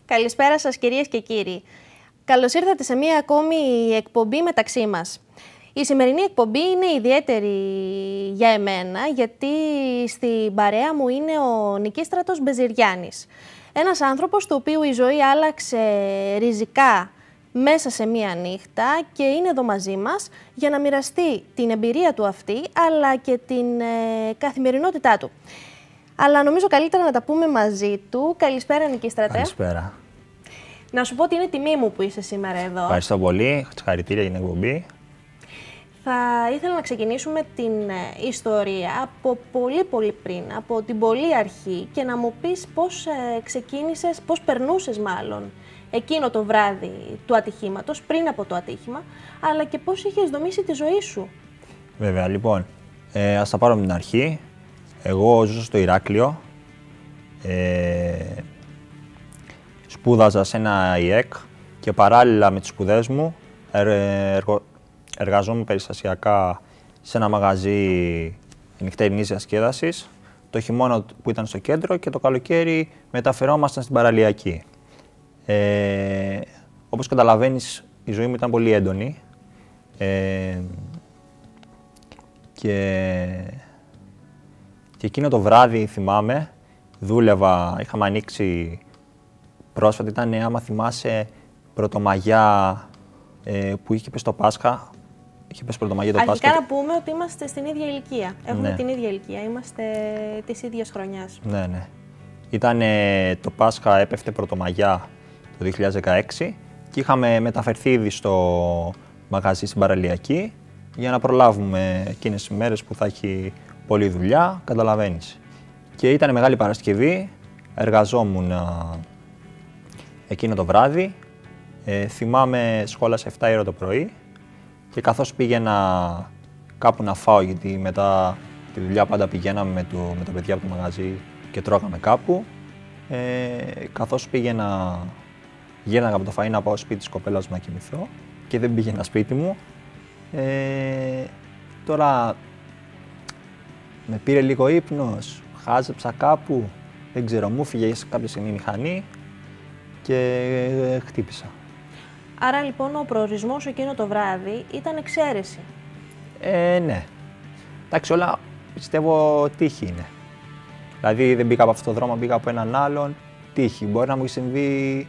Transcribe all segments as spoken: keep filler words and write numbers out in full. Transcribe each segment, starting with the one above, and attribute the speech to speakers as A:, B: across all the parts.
A: Καλησπέρα σας κυρίες και κύριοι. Καλώς ήρθατε σε μία ακόμη εκπομπή μεταξύ μας. Η σημερινή εκπομπή είναι ιδιαίτερη για εμένα, γιατί στην παρέα μου είναι ο Νικίστρατος Μπεζηριάνης. Ένας άνθρωπος του οποίου η ζωή άλλαξε ριζικά μέσα σε μία νύχτα και είναι εδώ μαζί μας για να μοιραστεί την εμπειρία του αυτή, αλλά και την ε, καθημερινότητά του. Αλλά νομίζω καλύτερα να τα πούμε μαζί του. Καλησπέρα, Νικίστρατε.
B: Καλησπέρα.
A: Να σου πω ότι είναι τιμή μου που είσαι σήμερα εδώ.
B: Ευχαριστώ πολύ. Συγχαρητήρια για την εκπομπή.
A: Θα ήθελα να ξεκινήσουμε την ιστορία από πολύ πολύ πριν, από την πολύ αρχή, και να μου πεις πώς ε, ξεκίνησες, πώς περνούσες μάλλον εκείνο το βράδυ του ατυχήματος, πριν από το ατύχημα, αλλά και πώς είχες δομήσει τη ζωή σου.
B: Βέβαια, λοιπόν, ε, ας τα πάρω από την αρχή. Εγώ ζούσα στο Ηράκλειο, ε, σπούδαζα σε ένα ι εκ και παράλληλα με τις σπουδές μου εργο, εργαζόμουν περιστασιακά σε ένα μαγαζί νυχτερινής διασκέδασης, το χειμώνα που ήταν στο κέντρο και το καλοκαίρι μεταφερόμασταν στην παραλιακή. Ε, όπως καταλαβαίνεις, η ζωή μου ήταν πολύ έντονη ε, και, και εκείνο το βράδυ θυμάμαι, δούλευα, είχαμε ανοίξει πρόσφατα, ήταν άμα θυμάσαι Πρωτομαγιά ε, που είχε πέσει το Πάσχα. Είχε πέσει Πρωτομαγιά το Πάσχα.
A: Αρχικά να πούμε ότι είμαστε στην ίδια ηλικία. Έχουμε
B: ναι.
A: την ίδια ηλικία, είμαστε της ίδιας χρονιάς.
B: Ναι, ναι. Ήταν ε, το Πάσχα, έπεφτε Πρωτομαγιά το δύο χιλιάδες δεκαέξι και είχαμε μεταφερθεί ήδη στο μαγαζί στην παραλιακή για να προλάβουμε εκείνες τις μέρες που θα έχει πολλή δουλειά, καταλαβαίνεις. Και ήταν Μεγάλη Παρασκευή, εργαζόμουν εκείνο το βράδυ. Ε, θυμάμαι σχόλασα εφτά η ώρα το πρωί και καθώς πήγαινα κάπου να φάω, γιατί μετά τη δουλειά πάντα πηγαίναμε με, το, με τα παιδιά από το μαγαζί και τρώγαμε κάπου, ε, καθώς πήγαινα, γέναγα από το φαΐ να πάω σπίτι της κοπέλας μου να κοιμηθώ και δεν πήγαινα σπίτι μου. Ε, τώρα με πήρε λίγο ύπνος, χάζεψα κάπου, δεν ξέρω, μου φύγε κάποια στιγμή η μηχανή και χτύπησα.
A: Άρα λοιπόν ο προορισμός σου εκείνο το βράδυ ήταν εξαίρεση.
B: Ε, ναι. Εντάξει, όλα πιστεύω τύχη είναι. Δηλαδή δεν μπήκα από αυτόν τον δρόμο, μπήκα από έναν άλλον. Τύχη. Μπορεί να μου έχει συμβεί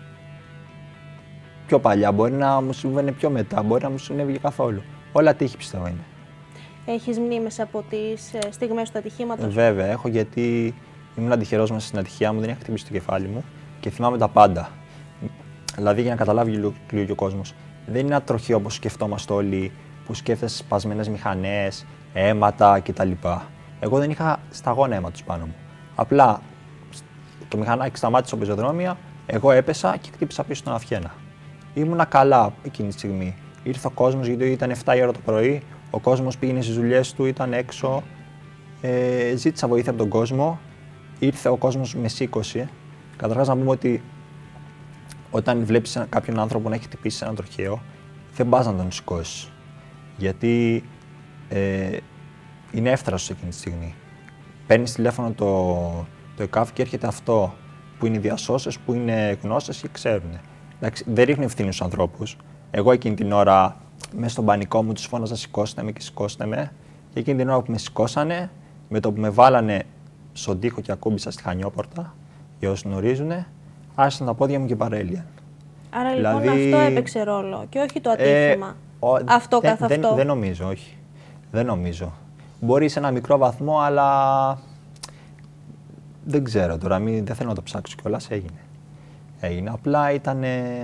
B: πιο παλιά, μπορεί να μου συμβαίνει πιο μετά, μπορεί να μου συνέβη καθόλου. Όλα τύχη πιστεύω είναι.
A: Έχεις μνήμες από τις στιγμές του ατυχήματος?
B: Βέβαια, έχω, γιατί ήμουν τυχερός μέσα στην ατυχία μου, δεν είχα χτυπήσει το κεφάλι μου και θυμάμαι τα πάντα. Δηλαδή, για να καταλάβει λίγο και ο κόσμος, δεν είναι ένα τροχαίο όπως σκεφτόμαστε όλοι, που σκέφτεσαι σπασμένες μηχανές, αίματα κτλ. Εγώ δεν είχα σταγόνα αίματος πάνω μου. Απλά το μηχανάκι σταμάτησε στο πεζοδρόμιο, εγώ έπεσα και χτύπησα πίσω στον αυχένα. Ήμουνα καλά εκείνη τη στιγμή. Ήρθε ο κόσμος, γιατί ήταν εφτά η ώρα το πρωί, ο κόσμος πήγαινε στις δουλειές του, ήταν έξω. Ε, ζήτησα βοήθεια από τον κόσμο, ήρθε ο κόσμος, με σήκωσε. Καταρχάς, να πούμε ότι όταν βλέπεις κάποιον άνθρωπο να έχει χτυπήσει έναν τροχαίο, δεν πας να τον σηκώσεις. Γιατί ε, είναι εύθραστος εκείνη τη στιγμή. Παίρνεις τηλέφωνο το, το ΕΚΑΒ και έρχεται αυτό που είναι οι διασώσες, που είναι γνώστες και ξέρουν. Εντάξει, δεν ρίχνει ευθύνη στους ανθρώπους. Εγώ εκείνη την ώρα, μέσα στον πανικό μου, τους φώναζα σηκώστε με και σηκώστε με. Και εκείνη την ώρα που με σηκώσανε, με το που με βάλανε στον τοίχο και ακούμπησα στη Χανιόπορτα, για όσοι γνωρίζουν, άρχισαν τα πόδια μου και παρέλυαν.
A: Άρα
B: δηλαδή,
A: λοιπόν αυτό έπαιξε ρόλο και όχι το ατύχημα. Ε, ο, αυτό
B: δεν,
A: καθ' αυτό.
B: Δεν, δεν νομίζω, όχι. Δεν νομίζω. Μπορεί σε ένα μικρό βαθμό, αλλά δεν ξέρω τώρα, μην, δεν θέλω να το ψάξω κιόλας, έγινε. Έγινε. Απλά ήταν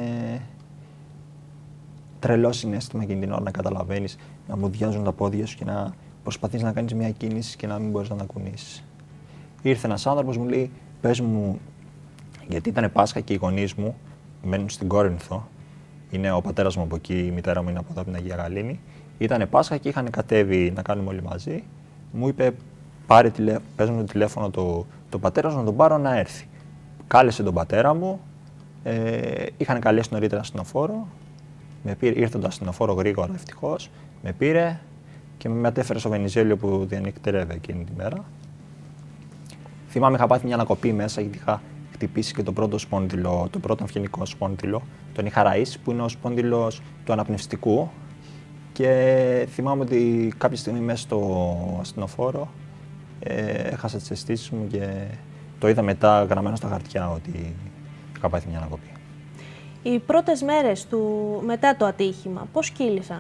B: τρελό συναίσθημα εκείνη την ώρα να καταλαβαίνεις, να μου διάζουν τα πόδια σου και να προσπαθείς να κάνεις μια κίνηση και να μην μπορείς να τα κουνήσεις. Ήρθε ένας άνθρωπος, μου λέει, πες μου, γιατί ήταν Πάσχα και οι γονείς μου μένουν στην Κόρινθο. Είναι ο πατέρας μου από εκεί, η μητέρα μου είναι από εδώ από την Αγία Γαλήνη. Ήτανε Πάσχα και είχαν κατέβει να κάνουμε όλοι μαζί. Μου είπε, πάρε τηλε... πες μου το τηλέφωνο το, το πατέρα σου να τον πάρω να έρθει. Κάλεσε τον πατέρα μου, ε, είχαν καλέσει νωρίτερα ασθενοφόρο. Με πήρε, ήρθε το ασθενοφόρο γρήγορα, ευτυχώς. Με πήρε και με μετέφερε στο Βενιζέλιο που διανυκτερεύε εκείνη τη μέρα. Θυμάμαι, είχα πάθει μια ανακοπή μέσα, γιατί είχα χτυπήσει και το πρώτο σπόνδυλο, το πρώτο αυγενικό σπόνδυλο, τον είχα ραΐσει, που είναι ο σπόνδυλος του αναπνευστικού. Και θυμάμαι ότι κάποια στιγμή μέσα στο ασθενοφόρο ε, έχασα τις αισθήσεις μου και το είδα μετά γραμμένο στα χαρτιά ότι είχα πάθει μια ανακοπή.
A: Οι πρώτες μέρες του μετά το ατύχημα, πώς κύλησαν?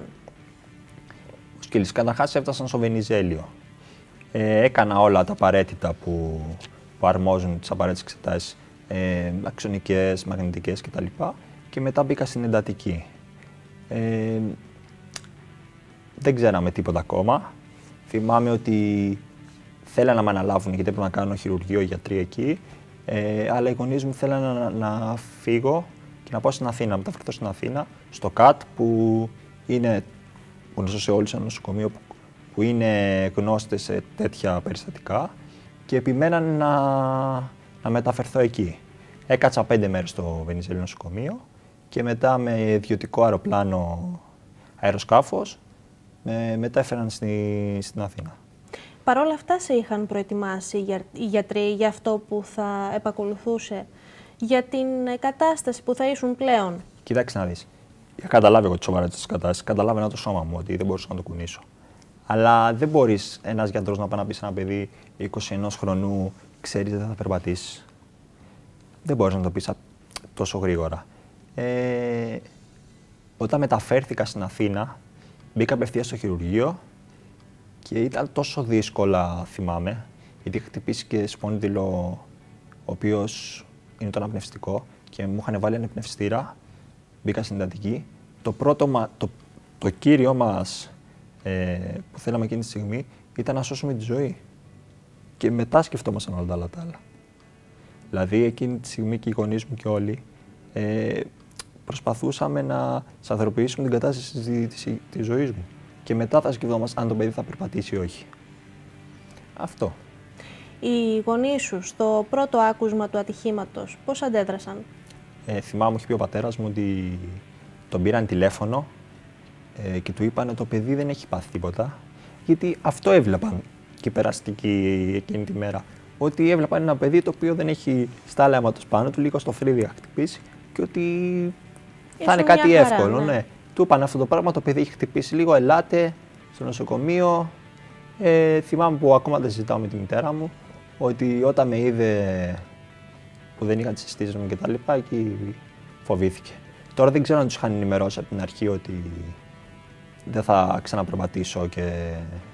B: Πώς κύλησαν? Καταρχάς έφτασαν στο Βενιζέλιο. Ε, έκανα όλα τα απαραίτητα που, που αρμόζουν τις απαραίτητες εξετάσεις, ε, αξονικές, μαγνητικές κτλ. Και μετά μπήκα στην εντατική. Ε, δεν ξέραμε τίποτα ακόμα. Θυμάμαι ότι θέλανε να με αναλάβουν γιατί έπρεπε να κάνω χειρουργείο, γιατροί εκεί. Ε, αλλά οι γονείς μου θέλανε να, να φύγω και να πάω στην Αθήνα, να μεταφερθώ στην Αθήνα, στο ΚΑΤ, που είναι γνωστό σε όλους, ένα νοσοκομείο που, που είναι γνώστες σε τέτοια περιστατικά, και επιμέναν να, να μεταφερθώ εκεί. Έκατσα πέντε μέρες στο Βενιζέλιο νοσοκομείο και μετά με ιδιωτικό αεροπλάνο, αεροσκάφος, με μετέφεραν στη, στην Αθήνα.
A: Παρ' όλα αυτά σε είχαν προετοιμάσει οι γιατροί για αυτό που θα επακολουθούσε, για την κατάσταση που θα ήσουν πλέον?
B: Κοίταξε να δεις. Είχα καταλάβει εγώ τη σοβαρότητα της κατάστασης, καταλάβαινα το σώμα μου ότι δεν μπορούσα να το κουνήσω. Αλλά δεν μπορείς ένας γιατρός να πάει να πει σε ένα παιδί είκοσι ενός χρονού, ξέρεις δεν θα περπατήσεις. Δεν μπορείς να το πεις τόσο γρήγορα. Ε, όταν μεταφέρθηκα στην Αθήνα, μπήκα απευθείας στο χειρουργείο και ήταν τόσο δύσκολα, θυμάμαι, γιατί είχα χτυπήσει και σπόνδυλο, ο οποίος είναι το αναπνευστικό, και μου είχαν βάλει αναπνευστήρα. Μπήκα στην εντατική. Το πρώτο, το, το κύριο μας ε, που θέλαμε εκείνη τη στιγμή ήταν να σώσουμε τη ζωή. Και μετά σκεφτόμασταν όλα τα άλλα τα άλλα. Δηλαδή, εκείνη τη στιγμή και οι γονείς μου και όλοι ε, προσπαθούσαμε να σταθεροποιήσουμε την κατάσταση της, της, της ζωής μου. Και μετά θα σκεφτόμασταν αν το παιδί θα περπατήσει ή όχι. Αυτό.
A: Οι γονείς σου στο πρώτο άκουσμα του ατυχήματος πώς αντέδρασαν?
B: Ε, θυμάμαι, μου είχε πει ο πατέρας μου ότι τον πήραν τηλέφωνο ε, και του είπαν ότι το παιδί δεν έχει πάθει τίποτα. Γιατί αυτό έβλεπαν και οι περαστικοί εκείνη τη μέρα. Ότι έβλεπαν ένα παιδί το οποίο δεν έχει στάλα αίματος πάνω του, λίγο στο φρύδι θα χτυπήσει, και ότι θα είναι κάτι
A: χαρά,
B: εύκολο.
A: Ναι.
B: Ναι. Του είπαν αυτό το πράγμα, το παιδί έχει χτυπήσει λίγο, ελάτε στο νοσοκομείο. Ε, θυμάμαι που ακόμα δεν συζητάω με τη μητέρα μου, ότι όταν με είδε που δεν είχα τις αισθήσεις μου και τα λοιπά, εκεί φοβήθηκε. Τώρα δεν ξέρω αν τους είχαν ενημερώσει από την αρχή ότι δεν θα ξαναπερπατήσω και,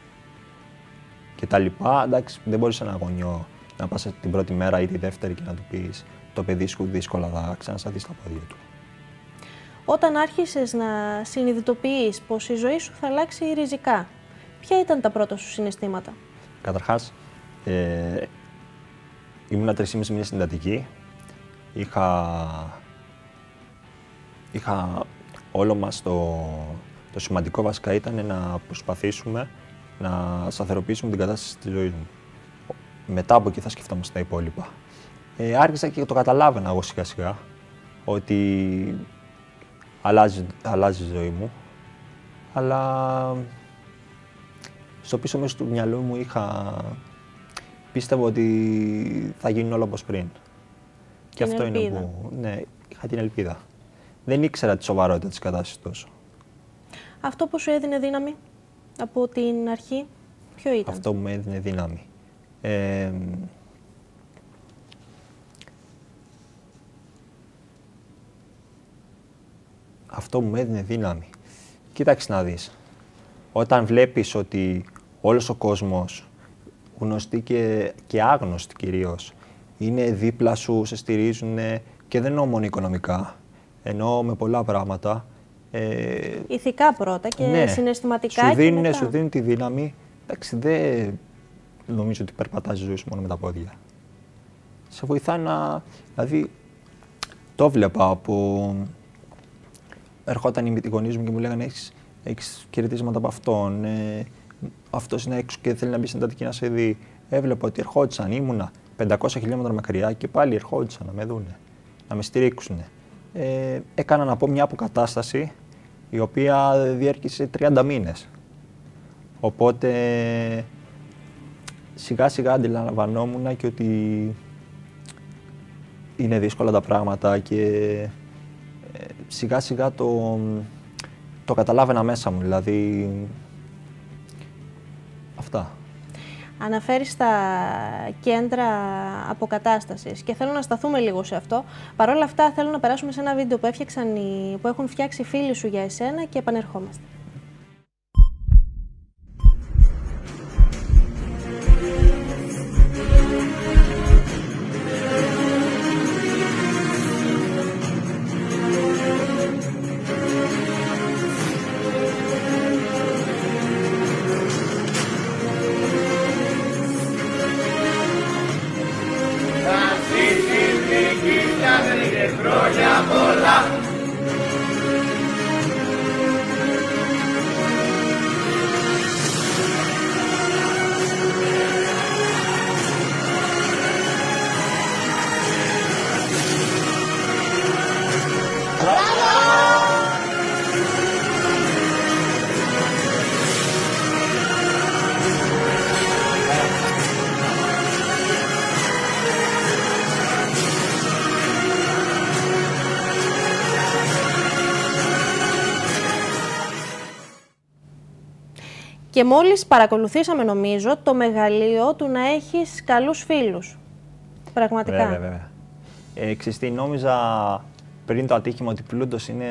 B: και τα λοιπά. Εντάξει, δεν μπορείς ένα γονιό να πας την πρώτη μέρα ή τη δεύτερη και να του πεις το παιδί σου δύσκολα θα ξανασταθεί στα πόδια του.
A: Όταν άρχισες να συνειδητοποιείς πως η ζωή σου θα αλλάξει ριζικά, ποια ήταν τα πρώτα σου συναισθήματα?
B: Καταρχάς, ε, ήμουνα τρεις και μισή μήνες στην εντατική. Είχα, είχα όλο μας το, το σημαντικό βασικά ήταν να προσπαθήσουμε να σταθεροποιήσουμε την κατάσταση της ζωής μου. Μετά από εκεί θα σκεφτόμαστε τα υπόλοιπα. Ε, άρχισα και το καταλάβαινα εγώ σιγά σιγά ότι αλλάζει, αλλάζει η ζωή μου, αλλά στο πίσω μέρος του μυαλού μου είχα, πίστευα ότι θα γίνουν όλα όπως πριν. Και αυτό
A: ελπίδα.
B: είναι που, ναι, είχα την ελπίδα. Δεν ήξερα τη σοβαρότητα της κατάστασης τόσο.
A: Αυτό που σου έδινε δύναμη από την αρχή, ποιο ήταν?
B: Αυτό που με έδινε δύναμη. Ε, αυτό που με έδινε δύναμη. Κοίταξε να δεις. Όταν βλέπεις ότι όλος ο κόσμος, γνωστοί και, και άγνωστοι κυρίως, είναι δίπλα σου, σε στηρίζουν, και δεν εννοώ μόνο οικονομικά, εννοώ με πολλά πράγματα. Ε,
A: Ηθικά πρώτα και
B: ναι,
A: συναισθηματικά
B: σου δίνουν,
A: και μετά.
B: σου δίνουν τη δύναμη. Εντάξει, δεν νομίζω ότι περπατάς τη ζωή σου μόνο με τα πόδια. Σε βοηθάει να... Δηλαδή, το βλέπα που ερχόταν οι γονείς μου και μου λέγανε έχεις, έχεις κερδίσματα από αυτόν, ε, αυτός είναι έξω και θέλει να μπει στην εντατική να σε δει. Έβλεπα ότι ερχόντουσαν, ήμουνα πεντακόσια χιλιόμετρα μακριά και πάλι ερχόντουσαν να με δούνε, να με στηρίξουν. Ε, έκανα να πω μια αποκατάσταση η οποία διέρχησε τριάντα μήνες. Οπότε σιγά σιγά αντιλαμβανόμουν και ότι είναι δύσκολα τα πράγματα και ε, σιγά σιγά το, το καταλάβαινα μέσα μου, δηλαδή αυτά.
A: Αναφέρεις τα κέντρα αποκατάστασης και θέλω να σταθούμε λίγο σε αυτό. Παρ' όλα αυτά θέλω να περάσουμε σε ένα βίντεο που, έφτιαξαν οι, που έχουν φτιάξει οι φίλοι σου για εσένα και επανερχόμαστε. Και μόλις παρακολουθήσαμε, νομίζω, το μεγαλείο του να έχεις καλούς φίλους. Πραγματικά.
B: Βέβαια, βέβαια. Ε, Ξεστή, νόμιζα πριν το ατύχημα ότι πλούτος είναι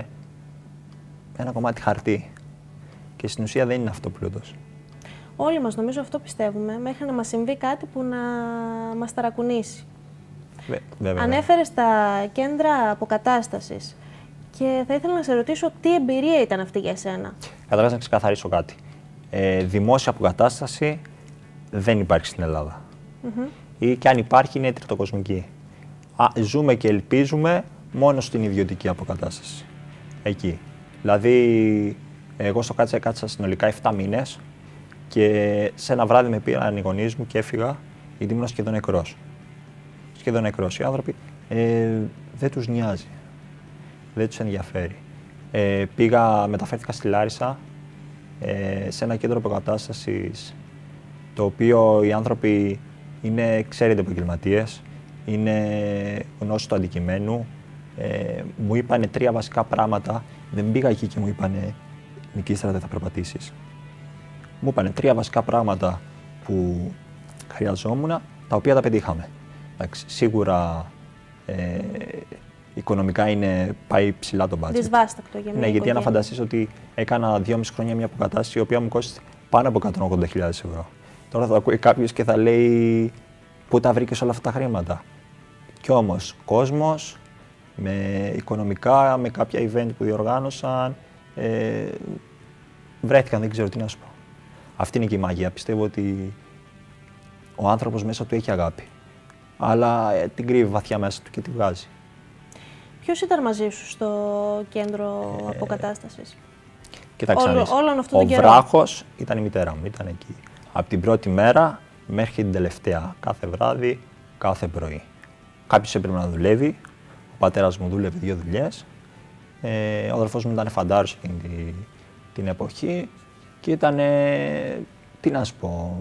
B: ένα κομμάτι χαρτί. Και στην ουσία δεν είναι αυτό πλούτος.
A: Όλοι μας νομίζω αυτό πιστεύουμε, μέχρι να μας συμβεί κάτι που να μας ταρακουνήσει.
B: Βε, βέβαια.
A: Ανέφερες τα κέντρα αποκατάστασης και θα ήθελα να σε ρωτήσω τι εμπειρία ήταν αυτή για εσένα.
B: Καταρχάς να ξεκαθαρίσω κάτι. Ε, δημόσια αποκατάσταση δεν υπάρχει στην Ελλάδα. Mm-hmm. Ή και αν υπάρχει είναι τριτοκοσμική. Α, ζούμε και ελπίζουμε μόνο στην ιδιωτική αποκατάσταση. Εκεί. Δηλαδή, εγώ στο κάτσα κάτσα συνολικά επτά μήνες και σε ένα βράδυ με πήραν οι γονείς μου και έφυγα γιατί ήμουν σχεδόν νεκρός. Σχεδόν νεκρός. Οι άνθρωποι ε, δεν τους νοιάζει. Δεν τους ενδιαφέρει. Ε, πήγα, μεταφέρθηκα στη Λάρισα ε, σε ένα κέντρο αποκατάστασης το οποίο οι άνθρωποι είναι ξέρετε επαγγελματίες, είναι γνώστοι του αντικειμένου. Ε, μου είπανε τρία βασικά πράγματα. Δεν πήγα εκεί και μου είπανε Νικήστρα δεν θα περπατήσεις. Μου είπανε τρία βασικά πράγματα που χρειαζόμουν, τα οποία τα πετύχαμε. Εντάξει, σίγουρα ε, οικονομικά είναι, πάει ψηλά το budget.
A: Δυσβάστακτο για μια
B: Ναι, γιατί να φανταστείς ότι έκανα δυόμιση χρόνια μια αποκατάσταση η οποία μου κόστησε πάνω από εκατόν ογδόντα χιλιάδες ευρώ. Τώρα θα ακούει κάποιος και θα λέει πού τα βρήκες όλα αυτά τα χρήματα. Κι όμως, κόσμος, με οικονομικά, με κάποια event που διοργάνωσαν, ε, βρέθηκαν, δεν ξέρω τι να σου πω. Αυτή είναι και η μαγεία. Πιστεύω ότι ο άνθρωπος μέσα του έχει αγάπη, αλλά ε, την κρύβει βαθιά μέσα του και τη βγάζει.
A: Ποιος ήταν μαζί σου στο κέντρο ε, αποκατάστασης?
B: Κοίταξε,
A: Όλο, όλον αυτόν
B: ο
A: τον καιρό.
B: βράχος ήταν η μητέρα μου, ήταν εκεί. Από την πρώτη μέρα μέχρι την τελευταία, κάθε βράδυ, κάθε πρωί. Κάποιος έπρεπε να δουλεύει, ο πατέρας μου δούλευε δύο δουλειές, ε, ο αδερφός μου ήταν φαντάρος εκείνη την, την εποχή και ήταν, ε, τι να σου πω,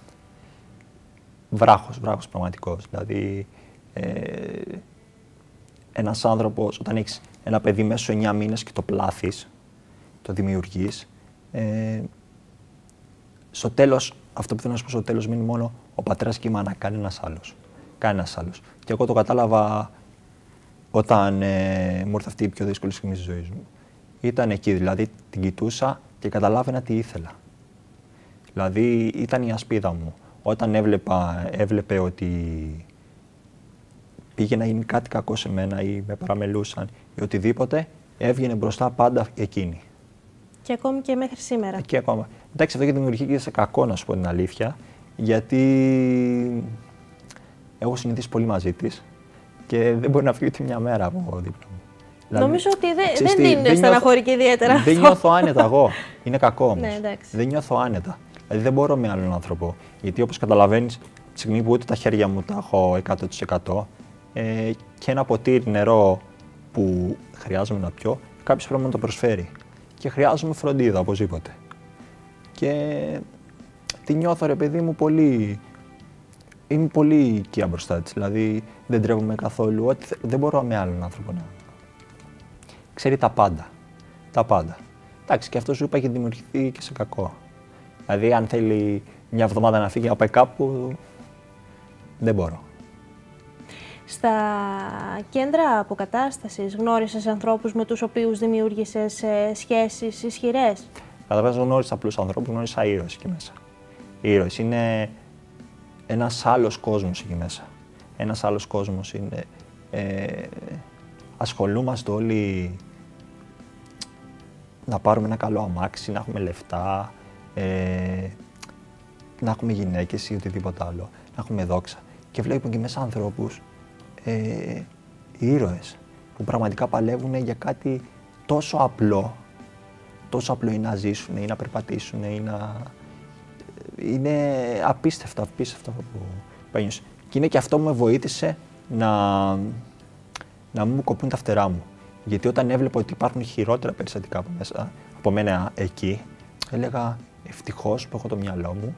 B: βράχος, βράχος πραγματικός. Δηλαδή, ε, ένας άνθρωπος, όταν έχεις ένα παιδί μέσα σε εννιά μήνες και το πλάθεις, το δημιουργείς, ε, στο τέλος, αυτό που θέλω να σου πω στο τέλος μείνει μόνο ο πατέρας και η μάνα, κανένας άλλος. Κανένας άλλος. Και εγώ το κατάλαβα όταν ε, μου ήρθε αυτή η πιο δύσκολη στιγμή της ζωής μου. Ήταν εκεί, δηλαδή την κοιτούσα και καταλάβαινα τι ήθελα. Δηλαδή ήταν η ασπίδα μου. Όταν έβλεπα, έβλεπε ότι πήγε να γίνει κάτι κακό σε μένα ή με παραμελούσαν ή οτιδήποτε, έβγαινε μπροστά πάντα εκείνη.
A: Και ακόμη και μέχρι σήμερα.
B: Και ακόμα. Εντάξει, αυτό και δημιουργεί και σε κακό, να σου πω την αλήθεια, γιατί έχω συνηθίσει πολύ μαζί της και δεν μπορεί να φύγει ούτε μια μέρα από δίπλα μου. Δηλαδή,
A: νομίζω ότι δε,
B: ξέρεις
A: δεν είναι στεναχωρεί και ιδιαίτερα αυτό.
B: Δεν νιώθω άνετα εγώ. Είναι κακό όμως.
A: Ναι, εντάξει.
B: Δεν νιώθω άνετα. Δηλαδή δεν μπορώ με άλλον άνθρωπο. Γιατί όπως καταλαβαίνεις, τη στιγμή που ούτε τα χέρια μου τα έχω εκατό τοις εκατό ε, και ένα ποτήρι νερό που χρειάζομαι να πιω, κάποιος πρέπει να το προσφέρει. Και χρειάζομαι φροντίδα οπωσδήποτε. Και τη νιώθω, ρε παιδί μου, πολύ είμαι πολύ οικία μπροστά της. Δηλαδή δεν τρέβομαι καθόλου. Ότι δεν μπορώ με άλλον άνθρωπο να. Ξέρει τα πάντα. Τα πάντα. Εντάξει, και αυτό σου είπα έχει δημιουργηθεί και σε κακό. Δηλαδή, αν θέλει μια εβδομάδα να φύγει να πάει κάπου, δεν μπορώ.
A: Στα κέντρα αποκατάστασης γνώρισες ανθρώπους με τους οποίους δημιούργησες σχέσεις ισχυρές?
B: Καταρχάς γνώρισα απλούς ανθρώπους, γνώρισα ήρωες εκεί μέσα. Οι ήρωες είναι ένας άλλος κόσμος εκεί μέσα. Ένας άλλος κόσμος είναι. Ε, ασχολούμαστε όλοι να πάρουμε ένα καλό αμάξι, να έχουμε λεφτά, ε, να έχουμε γυναίκες ή οτιδήποτε άλλο, να έχουμε δόξα. Και βλέπουμε και μέσα ανθρώπους, ε, ήρωες, που πραγματικά παλεύουν για κάτι τόσο απλό, τόσο απλό είναι να ζήσουν ή να περπατήσουν ή να. Είναι απίστευτο, απίστευτο αυτό που ένιωσα. Και είναι και αυτό που με βοήθησε να, να μην μου κοπούν τα φτερά μου. Γιατί όταν έβλεπα ότι υπάρχουν χειρότερα περιστατικά από, μέσα, από μένα εκεί, έλεγα ευτυχώς που έχω το μυαλό μου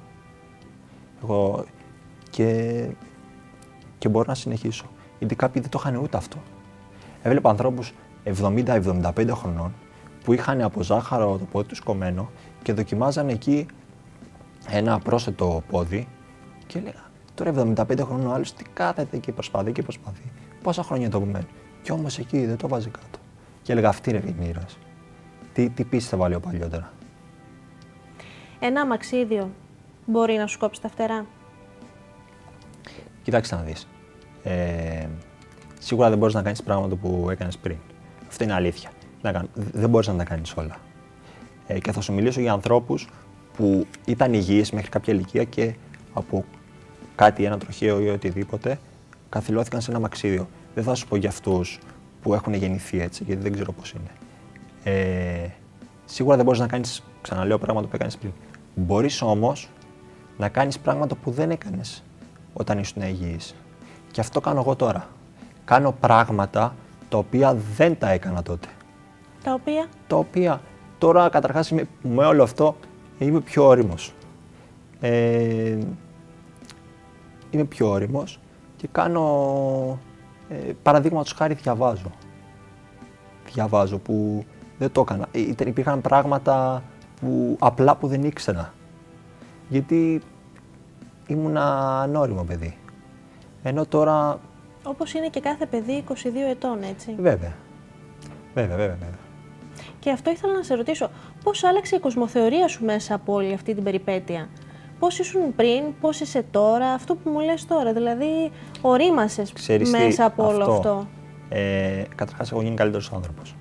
B: εγώ, και, και μπορώ να συνεχίσω. Γιατί κάποιοι δεν το είχαν ούτε αυτό. Έβλεπα ανθρώπους εβδομήντα εβδομήντα πέντε χρονών που είχαν από ζάχαρο το πόδι τους κομμένο και δοκιμάζανε εκεί ένα πρόσθετο πόδι και έλεγα τώρα εβδομήντα πέντε χρονών ο άλλος τι κάθεται και προσπαθεί και προσπαθεί. Πόσα χρόνια το απομένει. Κι όμως εκεί δεν το βάζει κάτω. Και έλεγα αυτή ρε είναι ήρωες. Τι, τι πίστευα λέω παλιότερα.
A: Ένα αμαξίδιο μπορεί να σου κόψει τα φτερά?
B: Κοιτάξτε να δεις. Ε, σίγουρα δεν μπορείς να κάνεις πράγματα που έκανες πριν. Αυτό είναι αλήθεια. Να, δεν μπορείς να τα κάνεις όλα. Ε, και θα σου μιλήσω για ανθρώπους που ήταν υγιείς μέχρι κάποια ηλικία και από κάτι, ένα τροχαίο ή οτιδήποτε, καθυλώθηκαν σε ένα αμαξίδιο. Δεν θα σου πω για αυτούς που έχουν γεννηθεί έτσι, γιατί δεν ξέρω πώς είναι. Ε, σίγουρα δεν μπορείς να κάνεις, ξαναλέω, πράγματα που έκανες πριν. Μπορείς όμως να κάνεις πράγματα που δεν έκανες όταν ήσουν υγιής. Και αυτό κάνω εγώ τώρα. Κάνω πράγματα τα οποία δεν τα έκανα τότε.
A: Τα οποία? Τα
B: οποία τώρα καταρχάς με όλο αυτό είμαι πιο όριμος. Ε, είμαι πιο όριμος και κάνω, ε, παραδείγματος χάρη διαβάζω. Διαβάζω που δεν το έκανα. Υπήρχαν πράγματα που απλά που δεν ήξερα. Γιατί ήμουνα ανώριμο παιδί. Ενώ τώρα...
A: Όπως είναι και κάθε παιδί είκοσι δύο ετών, έτσι.
B: Βέβαια. Βέβαια, βέβαια, βέβαια.
A: Και αυτό ήθελα να σε ρωτήσω. Πώς άλλαξε η κοσμοθεωρία σου μέσα από όλη αυτή την περιπέτεια? Πώς ήσουν πριν, πώς είσαι τώρα, αυτό που μου λες τώρα, δηλαδή ορίμασες μέσα από όλο αυτό. αυτό.
B: Ε, καταρχάς, έχω γίνει καλύτερος άνθρωπος.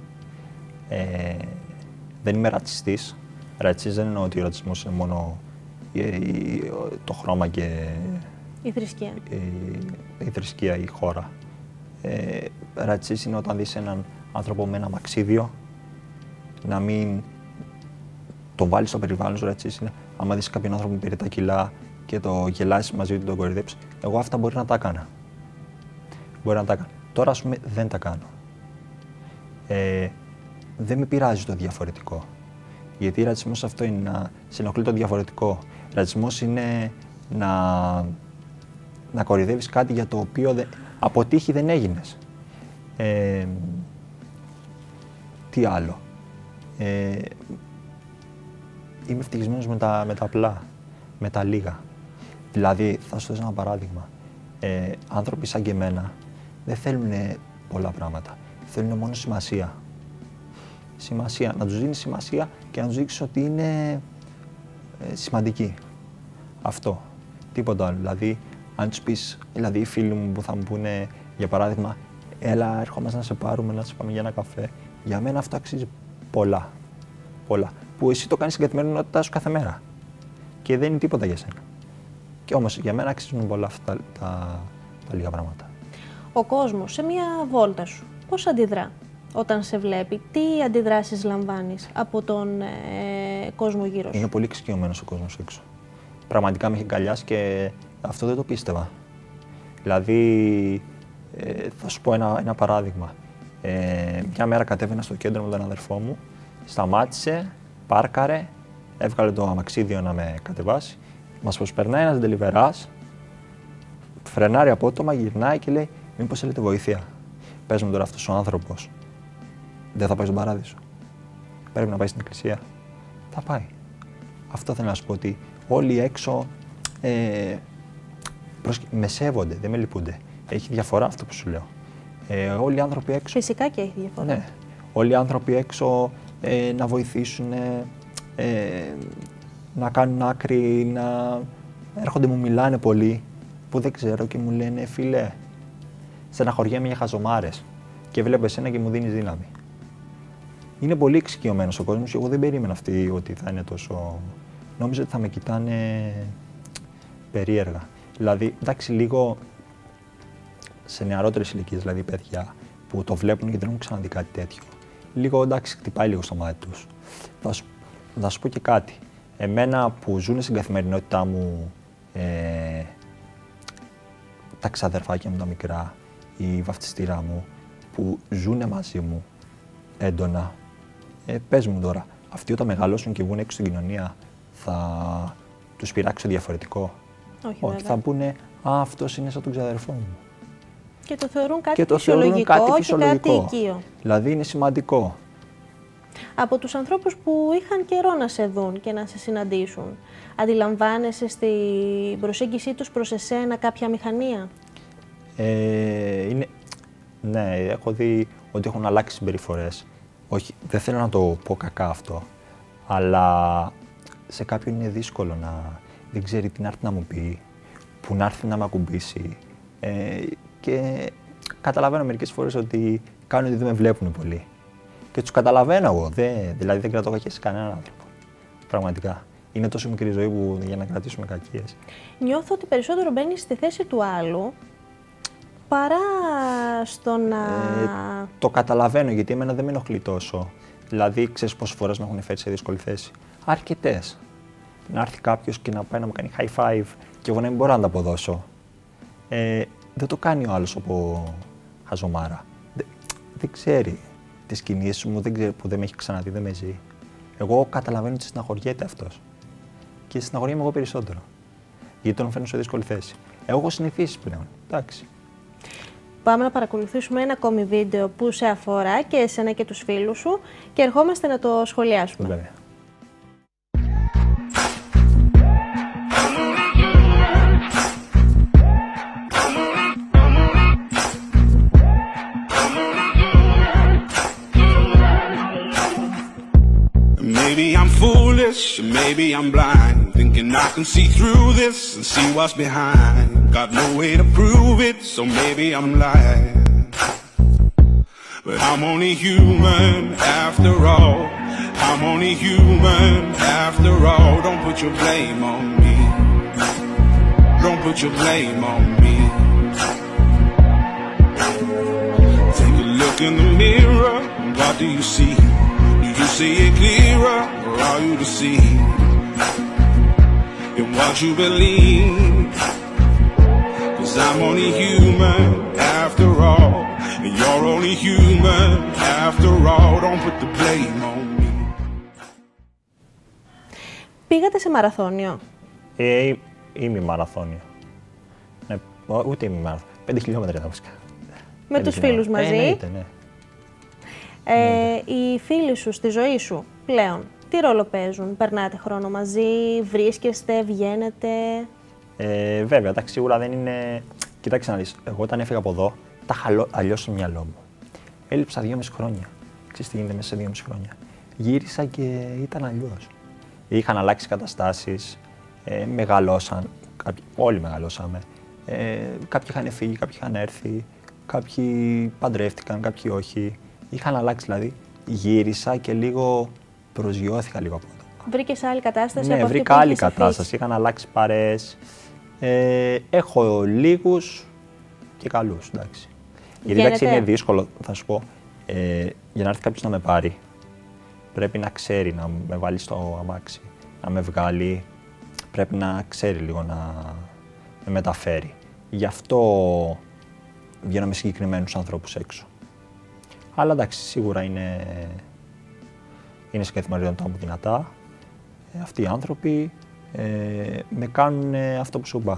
B: Ε, δεν είμαι ρατσιστής. Ρατσιστής δεν εννοώ ότι ο ρατσισμός είναι μόνο η, η, το χρώμα και
A: η θρησκεία,
B: η, η, θρησκεία, η χώρα. Ε, ρατσιστής είναι όταν δεις έναν άνθρωπο με ένα αμαξίδιο, να μην τον βάλεις στο περιβάλλον σου. Ρατσιστής είναι άμα δεις κάποιον άνθρωπο που πήρε τα κιλά και το γελάσεις μαζί του, τον κορυδέψεις. Εγώ αυτά μπορεί να τα έκανα. Μπορεί να τα έκανα. Τώρα, ας πούμε, δεν τα κάνω. Ε, δεν με πειράζει το διαφορετικό. Γιατί ρατσισμός αυτό είναι να σε ενοχλεί το διαφορετικό. Ρατσισμός είναι να, να κορυδεύεις κάτι για το οποίο δε, από τύχη δεν έγινες. Ε, τι άλλο. Ε, είμαι ευτυχισμένος με τα, με τα απλά, με τα λίγα. Δηλαδή, θα σου δώσω ένα παράδειγμα. Ε, άνθρωποι σαν και εμένα δεν θέλουν πολλά πράγματα. Θέλουν μόνο σημασία. Σημασία. Να τους δίνεις σημασία και να τους δείξεις ότι είναι ε, σημαντικοί. Αυτό. Τίποτα άλλο. Δηλαδή, αν τους πεις, δηλαδή οι φίλοι μου που θα μου πούνε, για παράδειγμα, έλα, ερχόμαστε να σε πάρουμε, να σε πάμε για ένα καφέ. Για μένα αυτό αξίζει πολλά. Πολλά. Που εσύ το κάνεις στην καθημερινότητά σου κάθε μέρα. Και δεν είναι τίποτα για σένα. Και όμως για μένα αξίζουν πολλά αυτά τα, τα, τα λίγα πράγματα.
A: Ο κόσμος σε μια βόλτα σου πώς αντιδρά όταν σε βλέπει, τι αντιδράσεις λαμβάνεις από τον ε, κόσμο γύρω σου?
B: Είναι πολύ εξοικειωμένος ο κόσμος έξω. Πραγματικά με έχει αγκαλιάσει και αυτό δεν το πίστευα. Δηλαδή, ε, θα σου πω ένα, ένα παράδειγμα. Ε, μια μέρα κατέβαινα στο κέντρο με τον αδερφό μου, σταμάτησε, πάρκαρε, έβγαλε το αμαξίδιο να με κατεβάσει. Μας προσπερνάει ένας ντελιβεράς φρενάρει απότομα, γυρνάει και λέει: μήπως θέλετε βοήθεια? Πες μου τώρα, αυτός ο άνθρωπος δεν θα πάει στον παράδεισο? Πρέπει να πάει στην εκκλησία? Θα πάει. Αυτό θέλω να σου πω, ότι όλοι έξω ε, προσ... με σέβονται, δεν με λυπούνται. Έχει διαφορά αυτό που σου λέω. Ε, όλοι οι άνθρωποι έξω.
A: Φυσικά και έχει διαφορά.
B: Ναι. Όλοι οι άνθρωποι έξω ε, να βοηθήσουν, ε, να κάνουν άκρη, να έρχονται, μου μιλάνε πολύ που δεν ξέρω και μου λένε: φίλε, στεναχωριέμαι για χαζομάρες και βλέπω εσένα και μου δίνεις δύναμη. Είναι πολύ εξοικειωμένος ο κόσμος και εγώ δεν περίμενα αυτή ότι θα είναι τόσο. Νόμιζα ότι θα με κοιτάνε περίεργα. Δηλαδή, εντάξει, λίγο σε νεαρότερες ηλικίες, δηλαδή παιδιά που το βλέπουν και δεν έχουν ξαναδεί κάτι τέτοιο. Λίγο, εντάξει, χτυπάει λίγο στο μάτι τους. Θα σου, θα σου πω και κάτι. Εμένα που ζουν στην καθημερινότητά μου ε, τα ξαδερφάκια μου τα μικρά, η βαφτιστήρα μου, που ζουν μαζί μου έντονα, ε, πες μου τώρα, αυτοί όταν μεγαλώσουν και βγουν έξω στην κοινωνία, θα τους πειράξει διαφορετικό?
A: Όχι,
B: Όχι, θα πούνε: α, αυτός είναι σαν τον ξαδερφό μου.
A: Και το θεωρούν κάτι
B: και το
A: φυσιολογικό,
B: θεωρούν κάτι φυσιολογικό.
A: Και κάτι οικείο.
B: Δηλαδή είναι σημαντικό.
A: Από τους ανθρώπους που είχαν καιρό να σε δουν και να σε συναντήσουν, αντιλαμβάνεσαι στην προσέγγιση τους προς εσένα κάποια μηχανία?
B: Ε, είναι... Ναι, έχω δει ότι έχουν αλλάξει συμπεριφορές. Όχι, δεν θέλω να το πω κακά αυτό, αλλά σε κάποιον είναι δύσκολο να δεν ξέρει τι να έρθει να μου πει, που να έρθει να με ακουμπήσει. Ε, και καταλαβαίνω μερικές φορές ότι κάνουν ότι δεν με βλέπουν πολύ. Και τους καταλαβαίνω εγώ, δε, δηλαδή δεν κρατώ κακίες σε κανέναν άνθρωπο. Πραγματικά. Είναι τόσο μικρή η ζωή που για να κρατήσουμε κακίες.
A: Νιώθω ότι περισσότερο μπαίνεις στη θέση του άλλου παρά στο να...
B: Ε, το καταλαβαίνω, γιατί εμένα δεν με ενοχλεί τόσο. Δηλαδή, ξέρεις πόσες φορές με έχουν φέρει σε δύσκολη θέση? Αρκετές. Να έρθει κάποιος και να πάει να μου κάνει high five και εγώ να μην μπορώ να τα αποδώσω. Ε, δεν το κάνει ο άλλος από χαζομάρα. Δεν, δεν ξέρει τις κινήσεις μου, δεν ξέρει, που δεν με έχει ξαναδεί, δεν με ζει. Εγώ καταλαβαίνω ότι συναχωριέται αυτός. Και συναχωριέμαι εγώ περισσότερο. Γιατί τον φέρνω σε δύσκολη θέση. Εγώ έχω συνηθίσει πλέον. Εντάξει.
A: Πάμε να παρακολουθήσουμε ένα ακόμη βίντεο που σε αφορά και εσένα και τους φίλους σου και ερχόμαστε να το σχολιάσουμε.
B: Βέβαια.
C: Maybe I'm foolish, maybe I'm blind, thinking I can see through this and see what's behind. Got no way to prove it, so maybe I'm lying. But I'm only human after all. I'm only human after all. Don't put your blame on me. Don't put your blame on me. Take a look in the mirror, what do you see? You see it clearer, or are you deceived in what you believe? Cause I'm only human after all, and you're only human after all. Don't put the blame on me.
A: Πήγατε σε μαραθώνιο?
B: Ε, είμαι μαραθώνιο. Ναι, ούτε είμαι μαραθώνιο. Πέντε χιλιόμετρα ήταν βασικά.
A: Με τους φίλους μαζί?
B: Ε, εννοείται, ναι.
A: Ε, οι φίλοι σου στη ζωή σου πλέον, τι ρόλο παίζουν? Περνάτε χρόνο μαζί, βρίσκεστε, βγαίνετε?
B: Ε, βέβαια, εντάξει, σίγουρα δεν είναι... Κοιτάξτε να δεις, εγώ όταν έφυγα από εδώ, τα είχα αλλιώς στο μυαλό μου. Έλειψα δυόμιση χρόνια. Ξέρεις τι γίνεται μέσα σε δυόμιση χρόνια? Γύρισα και ήταν αλλιώς. Είχαν αλλάξει καταστάσεις, ε, μεγαλώσαν, κάποιοι, όλοι μεγαλώσαμε. Ε, κάποιοι είχαν φύγει, κάποιοι είχαν έρθει, κάποιοι παντρεύτηκαν, κάποιοι όχι. Είχαν αλλάξει, δηλαδή γύρισα και λίγο προσγειώθηκα λίγο από εδώ.
A: Βρήκες άλλη κατάσταση?
B: Ναι,
A: από αυτή
B: βρήκα
A: που
B: άλλη
A: είχες
B: κατάσταση.
A: αφήσει?
B: Είχαν αλλάξει παρέες. Ε, έχω λίγους και καλούς, εντάξει. Γιατί εντάξει, είναι δύσκολο, θα σου πω, ε, για να έρθει κάποιος να με πάρει, πρέπει να ξέρει να με βάλει στο αμάξι, να με βγάλει, πρέπει να ξέρει λίγο να με μεταφέρει. Γι' αυτό βγαίνω με συγκεκριμένους ανθρώπους έξω. Αλλά εντάξει, σίγουρα είναι, είναι στην καθημερινότητά μου δυνατά. Ε, αυτοί οι άνθρωποι ε, με κάνουν αυτό που σου είπα.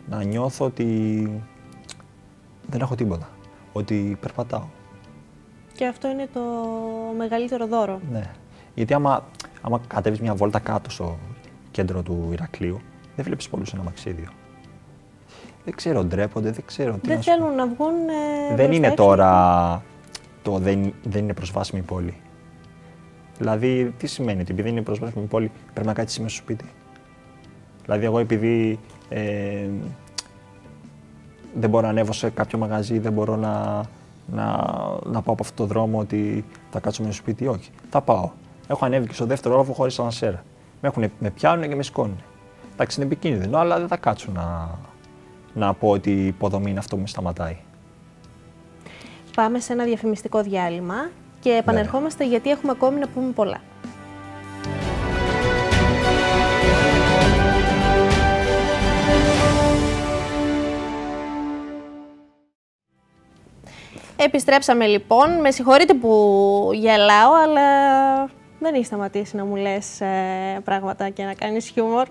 B: να νιώθω ότι δεν έχω τίποτα, ότι περπατάω.
A: Και αυτό είναι το μεγαλύτερο δώρο.
B: Ναι, γιατί άμα, άμα κατέβεις μια βόλτα κάτω στο κέντρο του Ηρακλείου, δεν βλέπεις πολλούς ένα μαξίδιο. Δεν ξέρω, ντρέπονται, δεν ξέρω τι
A: Δεν
B: να σου
A: θέλουν
B: πω.
A: να βγουν. Ε,
B: Δεν είναι
A: έξω.
B: τώρα το δεν, δεν είναι προσβάσιμη η πόλη. Δηλαδή, τι σημαίνει ότι επειδή είναι προσβάσιμη η πόλη, πρέπει να κάτσεις μέσα στο σπίτι. Δηλαδή, εγώ επειδή ε, δεν μπορώ να ανέβω σε κάποιο μαγαζί, δεν μπορώ να, να, να πάω από αυτόν τον δρόμο ότι θα κάτσω μέσα στο σπίτι, όχι. Θα πάω. Έχω ανέβει και στο δεύτερο όροφο χωρίς ανασέρα. Με, έχουνε, με πιάνουν και με σηκώνουν. Εντάξει, είναι επικίνδυνο, αλλά δεν θα κάτσω να, να πω ότι η υποδομή είναι αυτό που με σταματάει.
A: Πάμε σε ένα διαφημιστικό διάλειμμα και επανερχόμαστε γιατί έχουμε ακόμη να πούμε πολλά. Επιστρέψαμε λοιπόν. Με συγχωρείτε που γελάω, αλλά δεν έχει σταματήσει να μου λες ε, πράγματα και να κάνεις χιούμορ.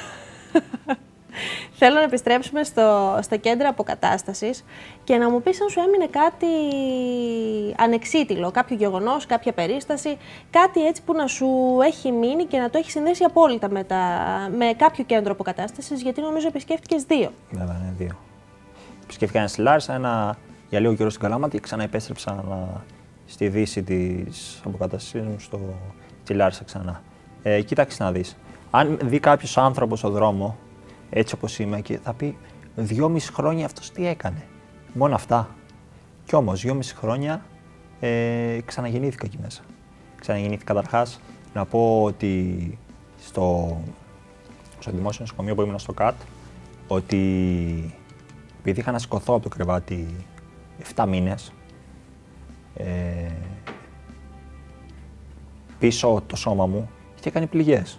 A: Θέλω να επιστρέψουμε στο, στο κέντρο αποκατάστασης και να μου πεις αν σου έμεινε κάτι ανεξίτηλο, κάποιο γεγονός, κάποια περίσταση, κάτι έτσι που να σου έχει μείνει και να το έχει συνδέσει απόλυτα με, τα, με κάποιο κέντρο αποκατάστασης, γιατί νομίζω επισκέφτηκες δύο.
B: Βέβαια, είναι δύο. Επισκέφτηκα ένα στη Λάρισα, ένα για λίγο καιρό στην Καλάματη και ξανά επέστρεψα να, στη δύση της αποκατάστασης μου στο, στη Λάρισα ξανά. Ε, κοίταξε να δεις. Αν δει κάποιος άνθρωπο στον δρόμο, έτσι όπως είμαι, και θα πει δυόμιση χρόνια αυτός τι έκανε. Μόνο αυτά. Κι όμως, δυόμιση χρόνια ε, ξαναγεννήθηκα εκεί μέσα. Ξαναγεννήθηκα καταρχάς να πω ότι στο, στο δημόσιο νοσοκομείο που ήμουν στο ΚΑΤ, ότι επειδή είχα να σηκωθώ από το κρεβάτι επτά μήνες, ε, πίσω το σώμα μου είχε κάνει πληγές.